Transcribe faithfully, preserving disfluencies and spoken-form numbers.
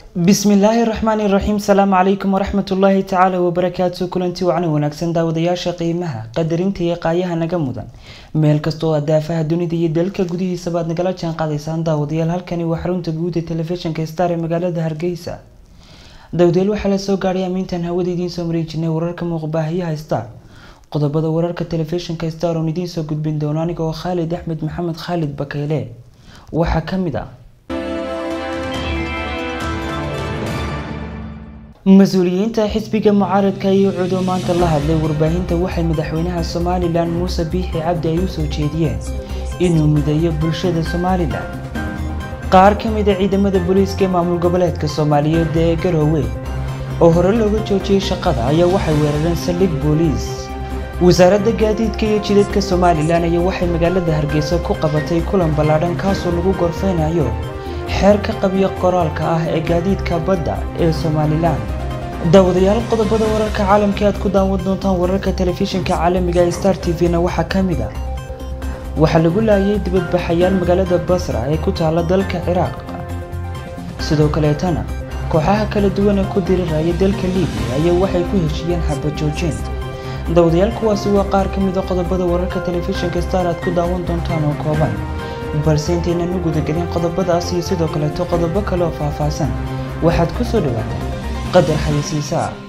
بسم الله الرحمن الرحيم. السلام عليكم ورحمة الله تعالى وبركاته. كلنتي وعنا ونكسن داودياشا قيمها قدرينتي قايها نجمودا مeel kastoo adaafaha dunida iyo dalka gudihiisa baad nagala jaan qaadaysaan daawadayaal. halkani waa xarunta guud ee telefishinka Star ee magaalada Hargeysa. daawadayaal waxa la soo gaaray amintan hawada idiin soo marin jirnay wararka muuqbaahiyaha Star. qodobada wararka telefishinka Star oo idiin soo gudbin doona anigoo Khalid Axmed Maxamed Khalid Bakayle. waxa kamid ah مسؤولينta xisbiga mucaaradka iyo cudumaanta la hadlay warbaahinta waxay madaxweynaha Soomaaliland Muuse Biixi Cabdi ay u soo jeediyeen inuu mideeyo bulshada Soomaaliland. qaar ka mid ah ciidamada booliiska maamul goboleedka Soomaaliyeed ee Garowe oo hore looga joojiyay shaqada ayaa waxay weerareen saldhig booliis. wasaaradda gaadiidka iyo jidadka Soomaaliland ayaa waxay magaalada Hargeysa ku qabatay kulan ballaaran kaas oo lagu gorfeynayo xeerka qabiyo qoraalka ah ee gaadiidka badda ee Soomaaliland. daawadayaal qodobada wararka caalamka aad ku daawan doontaan wararka telefishinka caalamiga ee Star T V na waxa kamid ah waxa lagu laayay dibadbaxayaal magaalada Basra ee ku taala dalka Ciraaq. sidoo kale tana kooxaha kala duwan ee ku diriraya dalka Liibiya ayaa waxay ku heshiyeen xabad joojin. daawadayaal kuwaasi waa qaar kamid ah qodobada wararka telefishinka Star aad ku daawan doontaan oo kooban, balse intaynaan u guda galin qodobadaas iyo sidoo kale qodobo kale oo faahfaahsan waxaad ku soo dhawaataan qadar xayeysiisaa.